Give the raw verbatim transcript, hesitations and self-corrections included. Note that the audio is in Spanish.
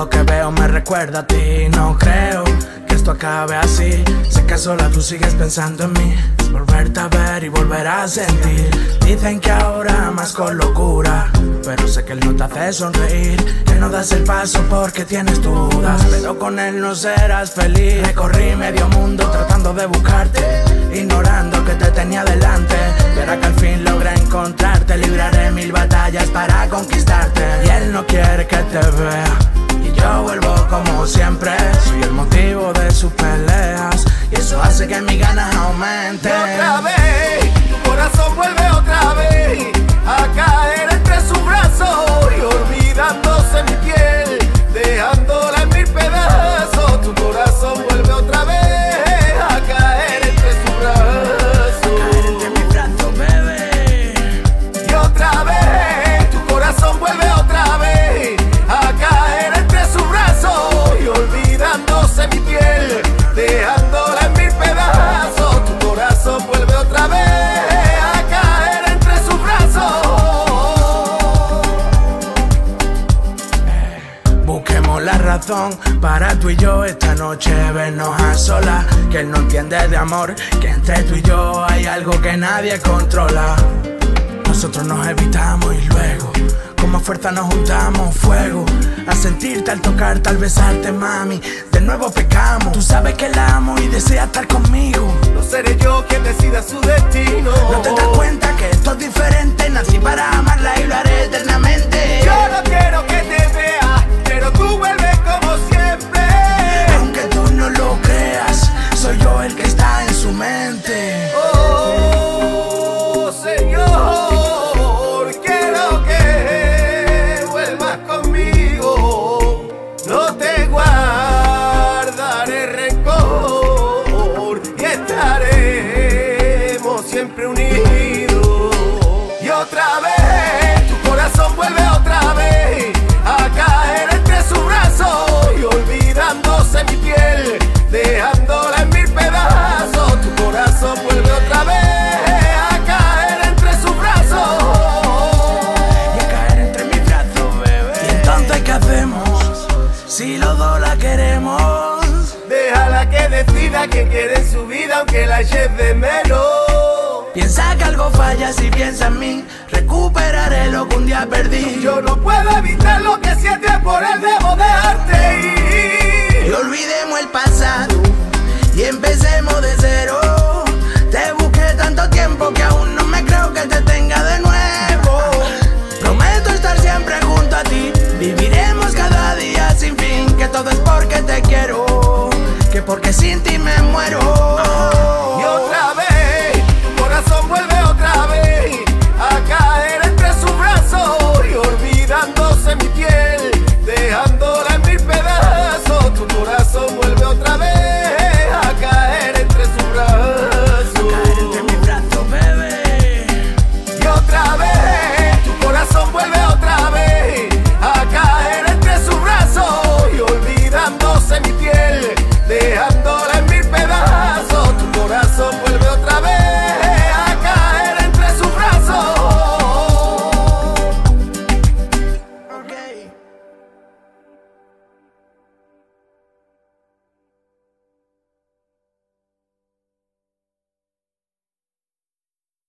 lo que veo me recuerda a ti. No creo que esto acabe así. Sé que sola tú sigues pensando en mí. Es volverte a ver y volver a sentir. Dicen que ahora amas con locura, pero sé que él no te hace sonreír, que no das el paso porque tienes dudas. Pero con él no serás feliz. Recorrí medio mundo tratando de buscarte, ignorando que te tenía delante. Y ahora que al fin logré encontrarte, libraré mil batallas para conquistarte. Y él no quiere que te vea, y yo vuelvo como siempre. Soy el motivo de sus peleas, y eso hace que mis ganas aumenten. Y otra vez, tu corazón vuelve otra vez a caer entre sus brazos, y olvidándose mi piel, dejándola en mil pedazos. Tu corazón vuelve otra vez a caer entre sus brazos, caer entre mis brazos, bebé. Y otra vez, tu corazón vuelve otra vez a caer entre sus brazos, y olvidándose mi piel, dejándola en mil pedazos. Tu corazón vuelve otra vez a caer entre sus brazos. Busquemos la razón para tú y yo esta noche vernos a solas. Que él no entiende de amor, que entre tú y yo hay algo que nadie controla. Nosotros nos evitamos y luego con más fuerza nos juntamos fuego. A sentirte al tocarte, al besarte, mami, de nuevo pecamos. Tú sabes que la amo y desea estar conmigo. No seré yo quien decida su destino. No te das cuenta que esto es diferente. Nací para amarla y lo haré eternamente. Yo no quiero que te vea, pero tú vuelves como siempre. Aunque tú no lo creas, soy yo el que está en su mente. Oh, Señor, quiero que vuelvas conmigo. No te guardaré rencor y estaremos siempre unidos. Y otra vez, tu corazón vuelve otra vez a caer entre sus brazos, y olvidándose mi piel, dejándola en mil pedazos. Tu corazón vuelve otra vez a caer entre sus brazos, Y a caer entre mis brazos, bebé. ¿Y entonces qué hacemos si los dos la queremos? déjala que decida quién quiere en su vida, aunque la eches de menos. Piensa que algo falla si piensa en mí. Recuperaré lo que un día perdí. Yo no puedo evitar lo que sientes, por él debo dejarte ir. Y olvidemos el pasado y empecemos desde